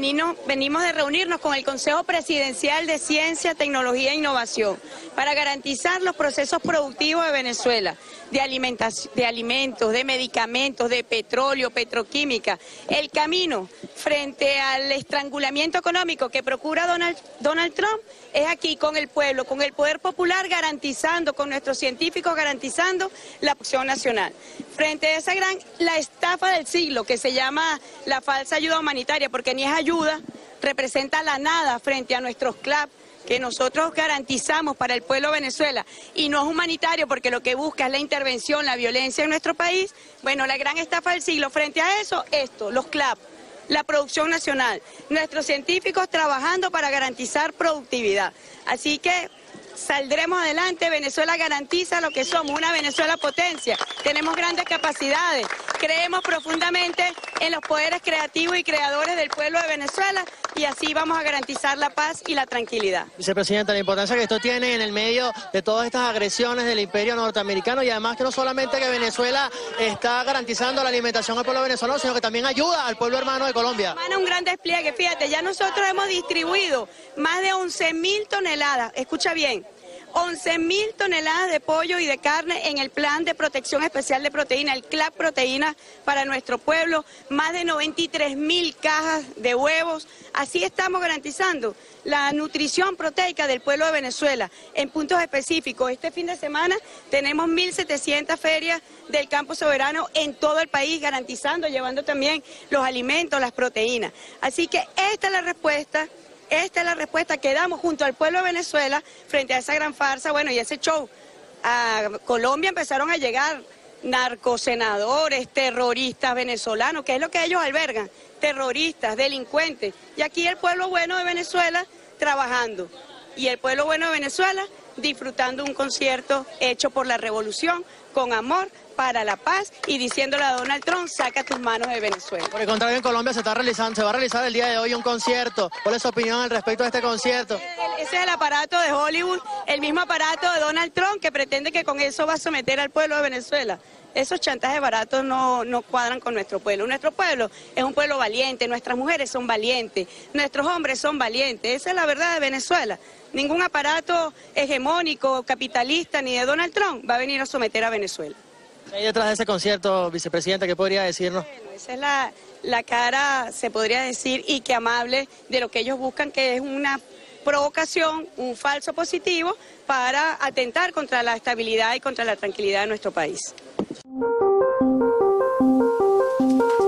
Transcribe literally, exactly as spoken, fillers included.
venimos, venimos de reunirnos con el Consejo Presidencial de Ciencia, Tecnología e Innovación para garantizar los procesos productivos de Venezuela, de, alimentación, de alimentos, de medicamentos, de petróleo, petroquímica. El camino frente al estrangulamiento económico que procura Donald, Donald Trump es aquí con el pueblo, con el poder popular, garantizando, con nuestros científicos garantizando la acción nacional. Frente a esa gran, la estafa del siglo que se llama la falsa ayuda humanitaria, porque ni es ayuda, representa la nada frente a nuestros C L A P que nosotros garantizamos para el pueblo de Venezuela, y no es humanitario porque lo que busca es la intervención, la violencia en nuestro país. Bueno, la gran estafa del siglo, frente a eso, esto, los C L A P, la producción nacional, nuestros científicos trabajando para garantizar productividad. Así que saldremos adelante. Venezuela garantiza lo que somos, una Venezuela potencia. Tenemos grandes capacidades, creemos profundamente en los poderes creativos y creadores del pueblo de Venezuela, y así vamos a garantizar la paz y la tranquilidad. Vicepresidenta, la importancia que esto tiene en el medio de todas estas agresiones del imperio norteamericano, y además que no solamente que Venezuela está garantizando la alimentación al pueblo venezolano, sino que también ayuda al pueblo hermano de Colombia. Hermano, un gran despliegue, fíjate, ya nosotros hemos distribuido más de once mil toneladas, escucha bien, once mil toneladas de pollo y de carne en el Plan de Protección Especial de Proteína, el C L A P Proteína para nuestro pueblo, más de noventa y tres mil cajas de huevos. Así estamos garantizando la nutrición proteica del pueblo de Venezuela en puntos específicos. Este fin de semana tenemos mil setecientas ferias del campo soberano en todo el país, garantizando, llevando también los alimentos, las proteínas. Así que esta es la respuesta. Esta es la respuesta que damos junto al pueblo de Venezuela frente a esa gran farsa, bueno, y ese show. A Colombia empezaron a llegar narcosenadores, terroristas venezolanos, que es lo que ellos albergan, terroristas, delincuentes. Y aquí el pueblo bueno de Venezuela trabajando, y el pueblo bueno de Venezuela disfrutando un concierto hecho por la revolución, con amor, para la paz, y diciéndole a Donald Trump, saca tus manos de Venezuela. Por el contrario, en Colombia se está realizando, se va a realizar el día de hoy un concierto. ¿Cuál es su opinión al respecto de este concierto? Ese es el aparato de Hollywood, el mismo aparato de Donald Trump, que pretende que con eso va a someter al pueblo de Venezuela. Esos chantajes baratos no, no cuadran con nuestro pueblo. Nuestro pueblo es un pueblo valiente, nuestras mujeres son valientes, nuestros hombres son valientes. Esa es la verdad de Venezuela. Ningún aparato hegemónico, capitalista, ni de Donald Trump va a venir a someter a Venezuela. ¿Qué hay detrás de ese concierto, vicepresidenta? ¿Qué podría decirnos? Bueno, esa es la, la cara, se podría decir, y que amable de lo que ellos buscan, que es una provocación, un falso positivo para atentar contra la estabilidad y contra la tranquilidad de nuestro país.